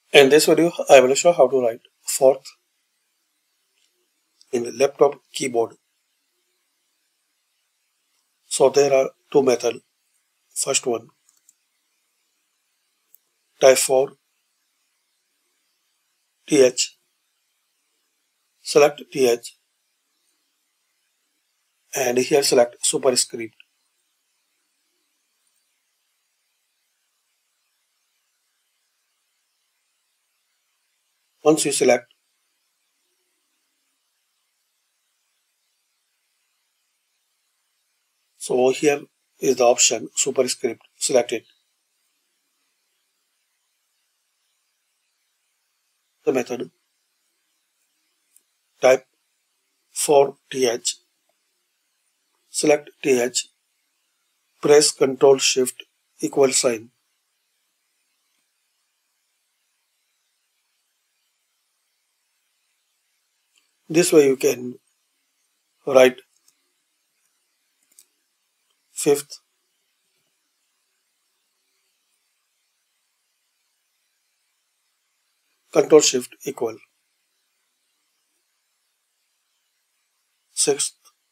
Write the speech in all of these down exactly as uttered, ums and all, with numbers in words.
In this video, I will show how to write fourth in laptop keyboard. So there are two methods. First one, type for th, select th, and here select superscript. Once you select, so here is the option superscript. Select it. The method, type for th, select th, press Ctrl Shift equal sign. This way you can write fifth, Ctrl Shift equal sixth,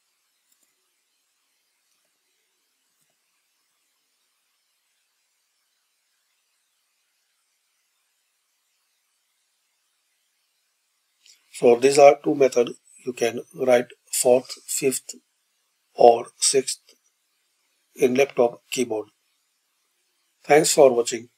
so these are two methods. You can write fourth, fifth, or sixth in laptop keyboard. Thanks for watching.